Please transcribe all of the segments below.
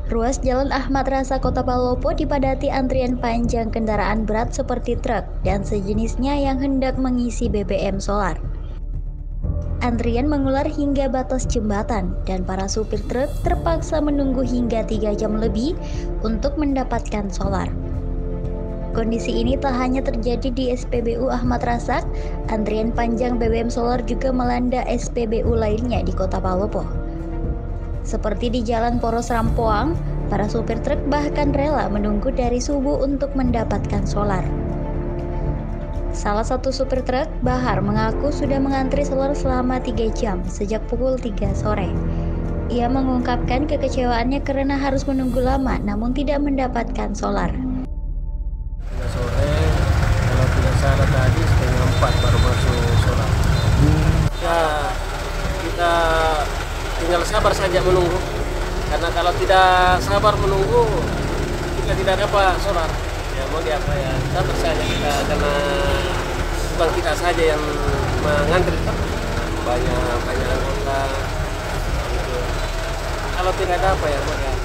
Ruas Jalan Ahmad Rasa Kota Palopo dipadati antrian panjang kendaraan berat seperti truk dan sejenisnya yang hendak mengisi BBM solar. Antrian mengular hingga batas jembatan dan para supir truk terpaksa menunggu hingga 3 jam lebih untuk mendapatkan solar. Kondisi ini tak hanya terjadi di SPBU Ahmad Rasak, antrian panjang BBM solar juga melanda SPBU lainnya di Kota Palopo. Seperti di Jalan Poros Rampoang, para supir truk bahkan rela menunggu dari subuh untuk mendapatkan solar. Salah satu supir truk, Bahar, mengaku sudah mengantri solar selama 3 jam sejak pukul 3 sore. Ia mengungkapkan kekecewaannya karena harus menunggu lama namun tidak mendapatkan solar. 3 sore, kalau tidak salah tadi setengah 4 baru masuk solar. Ya, kita tinggal sabar saja menunggu. Karena kalau tidak sabar menunggu, kita tidak dapat solar. Ya mau diapa ya, sabar saja kita karena bukan kita saja yang mengantri, banyak anggota. Gitu. Kalau tidak dapat ya mau diapa.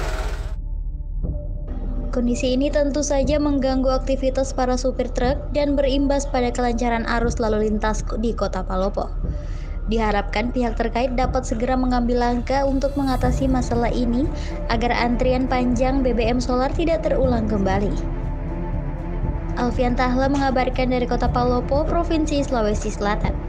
Kondisi ini tentu saja mengganggu aktivitas para supir truk dan berimbas pada kelancaran arus lalu lintas di Kota Palopo. Diharapkan pihak terkait dapat segera mengambil langkah untuk mengatasi masalah ini agar antrian panjang BBM solar tidak terulang kembali. Alfian Tahla mengabarkan dari Kota Palopo, Provinsi Sulawesi Selatan.